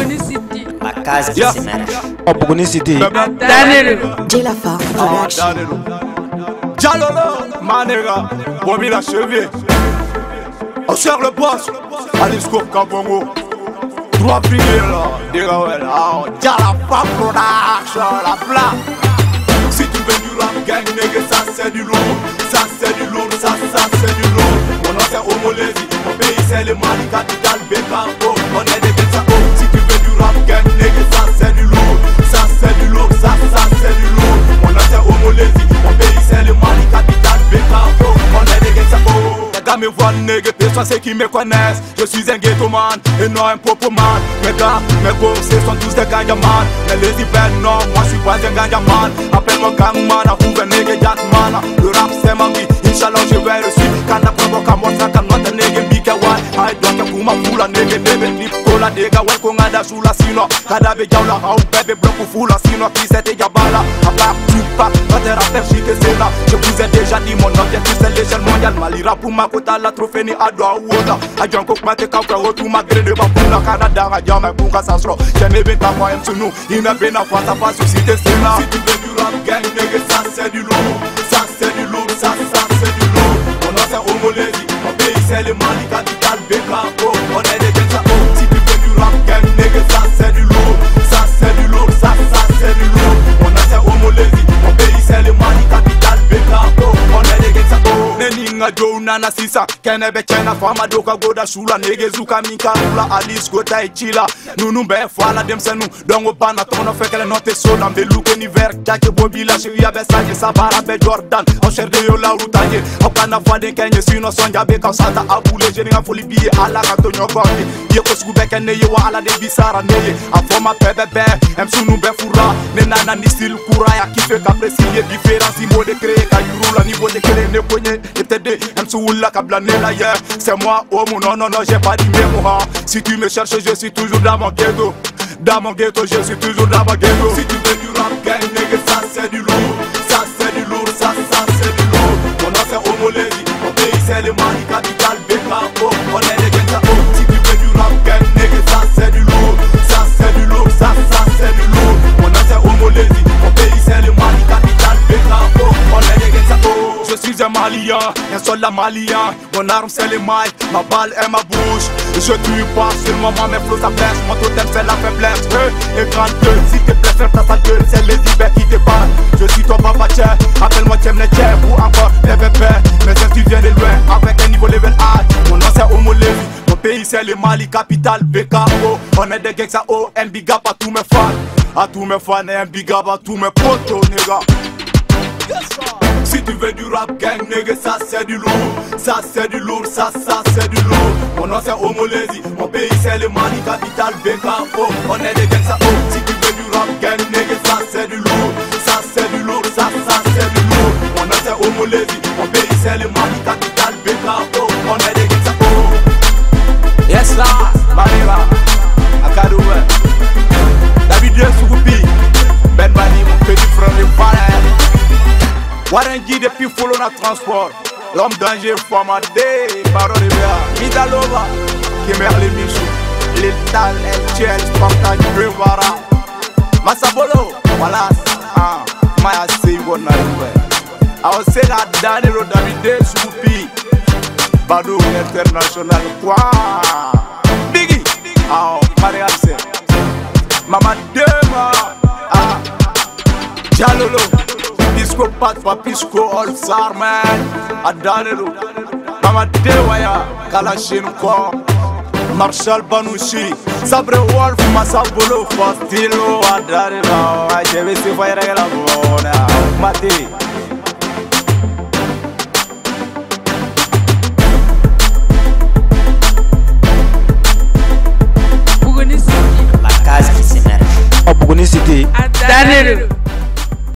Buguni City. La casa de Cimera. Buguni City. J'ai la forme. Jalolo, manega, Bomi la cheville. On sert le boss, Alisco Kabongo. Trois piliers là, des gars là, Jalafa Production, la plat. Si tu veux du rap gang, nègre, ça c'est du lourd. Ça c'est du lourd, ça c'est du lourd. Mon nom c'est Omolési, mon pays c'est le Mali, capital Bekako. On est des Betsako. Si tu veux du rap gang, nègre, ça c'est du lourd. Ça c'est du lourd, ça c'est du lourd. Mon nom c'est Omolési, mon pays c'est le Mali, capital Bekako. On est des Betsako. Les gars me voient nègre, personne ceux qui me connaissent. Je suis un ghetto man et non un popo man. Mes gars, mes bossés sont tous des ganja man. Mais les hivers non, moi je suis pas un ganja man. Appelle-moi gangman, à vous venez man. Le rap c'est ma vie, Inch'Allah je vais le suivre. Quand la preuve qu'à moi ça quand notre nègre bika wa. I don't care pour ma foula nègre nègre nip kola nègre ouais qu'on a d'achou la sino. Kada be jaula how bébé bloc ou foula sino qui c'était yabala. À part tu pas, quand t'es rappeur chic c'est là. Je vous ai déjà dit mon objectif c'est l'échelle mondiale. Malira pour ma kota la trophée ni adwa ouola. A John Cook mate kapra rotu ma grade ba pula Canada a jama pour ka sasro. J'aime bien ta voix sous nous. Il n'a bien à face à face susciter c'est là. Si tu veux du rap gang nègre ça c'est du lourd. Ça c'est du lourd, ça c'est du lourd. Mon nom c'est Omolési, mon pays c'est le Mali, capital Bekako. On est des Betsako. Si tu veux du rap gang nègre ça c'est du lourd. Ça c'est du lourd, ça c'est du lourd. Mon nom c'est Omolési, mon pays c'est le Mali, capital Bekako. On est des Betsako. Neninga Joe Nana Sisa, Kenebe Chena Fama Doka Goda Shula Nege Zuka Minka Ula Alice Gota Ichila. Nous be fala dem c'est nous. Dongo bana tono fait que les notes sont dans des looks univers. Jacke Bobby la chérie a Bessagne Sabara be Jordan. On cherche de yo la routaille. On kana fade Kenya sino sonja be kausata abule jeni nga foli biye ala katonyo korni. Ye ko skube kene ye wa ala de bisara neye. A forma bébé, em sunu be fura. Ne nana ni style kura ya kife qu'apprécier différenceimo de créer ka yuru la niveau de créer ne ponye. Et t'aider, em soula kabla ne la yeah. C'est moi oh mon non j'ai pas dit mémoire. Si tu me cherches je suis toujours dans mon ghetto. Dans mon ghetto, je suis toujours dans mon ghetto. Si tu veux du rap gang, nègre, ça c'est du lourd. Ça c'est du lourd, ça c'est du lourd. Mon nom c'est Omolési, mon pays c'est le Mali, capital Bekako. On est des Betsako. Si tu veux du rap gang, nègre, ça c'est du lourd. Ça c'est du lourd, ça c'est du lourd. Mon nom c'est Omolési, mon pays c'est le Mali, capital Bekako. On est des Betsako. Je suis un Malien, un soldat malien. Mon arme c'est le mailles, ma balle est ma bouche. Je tue pas seulement moi, mes flots ça blesse. Mon totem c'est la faiblesse. Et quand si te plaît faire ta sale gueule, c'est les hivers qui te parlent. Je suis ton papa tchè, appelle-moi Tchem les tchè. Ou encore les bébés, mes tu viens de loin. Avec un niveau level high. Mon nom c'est Omolési, mon pays c'est le Mali, capital Bekako. On est des gangs à O, un big up à tous mes fans. À tous mes fans et un big up à tous mes potos, nègres. Si tu veux du rap gang, nègre, ça c'est du lourd. Ça c'est du lourd, ça c'est du lourd. Mon nom c'est Omolési, mon pays c'est le Mali, capital Bekako. On est des gangs à O. Si tu veux du rap gang, nègre, ça c'est du lourd. Ça c'est du lourd, ça c'est du lourd. Mon nom c'est Omolési, mon pays c'est le Mali, capital Bekako. On est des gangs à O. Yes là, Mareva, Akadoué, David Soukupi, Ben Bani, mon petit frère de Palais. Warenji depuis follow na transport. L'homme danger formaté, parole de Béa. Midalova, Kemerle Michou, Létal, Elchel, Spartan, Brevara. Masabolo, voilà, Maya Seybo Naloué. I was saying that Danilo Davide Soukupi, Badou International, quoi. Biggie, Maria Se, Mama Dema, Jalolo. Pisco pat pa pisco all star man Adanelo Mama Dewaya Kalashin ko Marshall Banushi Sabre Wolf Masabolo Fastilo Adanelo Ajebe si fayra la bona Mati